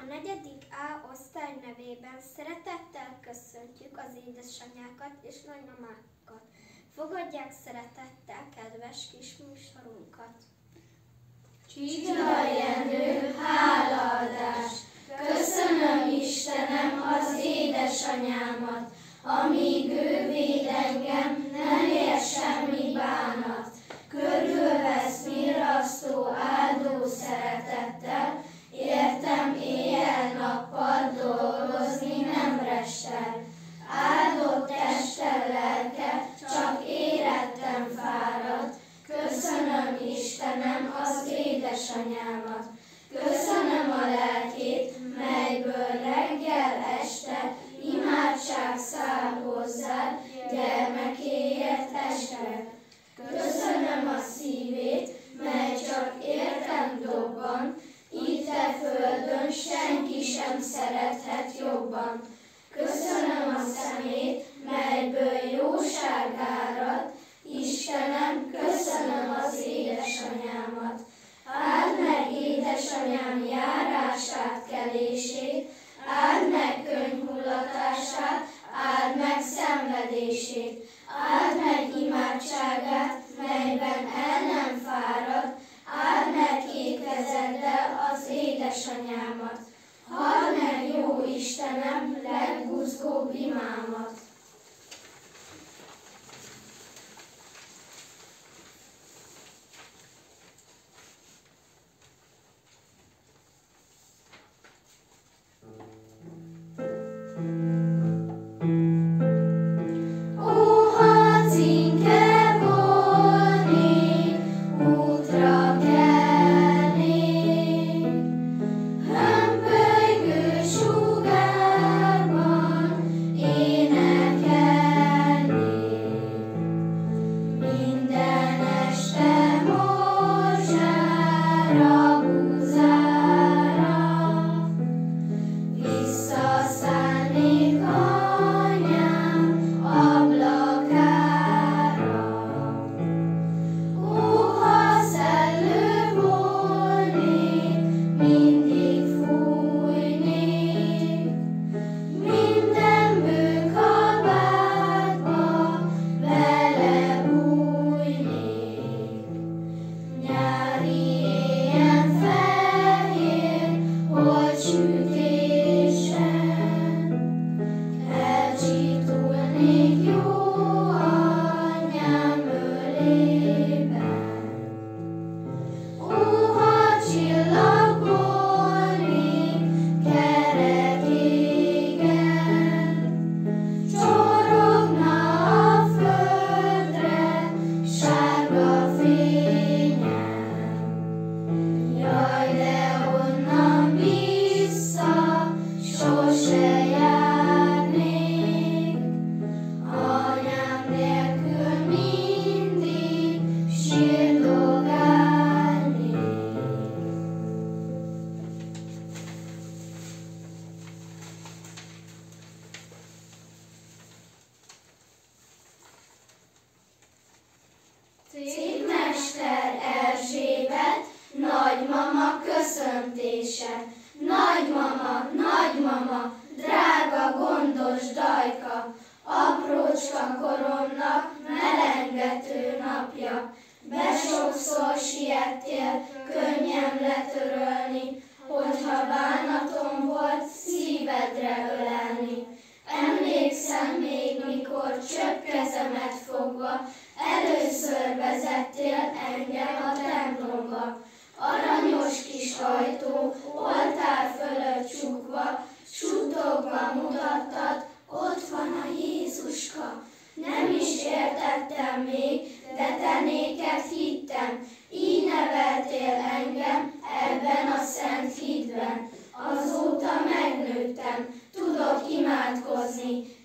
A 4. A osztály nevében szeretettel köszöntjük az édesanyákat és nagymamákat. Fogadják szeretettel kedves kis műsorunkat. Csigda Jenő, hálaadás! Köszönöm Istenem az édesanyámat, amíg ő véd engem, nem ér semmi bánat. Körülvesz mirasztó, áldó szeretettel, értem éjjel-nappal dolgozni nem restel. Áldott testtel lelke, csak érettem fáradt. Köszönöm Istenem az édesanyámat. Köszönöm a lelkét, melyből reggel este imádság száll hozzád, gyermekéért esve. Köszönöm a szívét, mely csak értem dobban, itt a földön senki sem szerethet jobban. Köszönöm a szemét, melyből jóság árad, Istenem, köszönöm az édesanyámat. Áld meg édesanyám járását, kelését, áld meg könyhullatását, áld meg szenvedését, áld meg imádságát, melyben el nem fárad, áld meg két kezeddel az édesanyámat. Halld meg, jó Istenem, legbuzgóbb imámat. Cédmester Erzsébet, nagymama köszöntése. Nagymama, nagymama, drága gondos Dajka, aprócska koromnak melengető napja. Besokszor siettél könnyen letörölni, hogyha bánatom volt szívedre ölelni. Emlékszem még, mikor csöpkezemet fogva, először vezettél engem a templomba. Aranyos kis ajtó, oltár fölött csukva, suttogva mutattad, ott van a Jézuska. Nem is értettem még, de te néked hittem, így neveltél engem ebben a szent hitben. Azóta megnőttem, tudok imádkozni,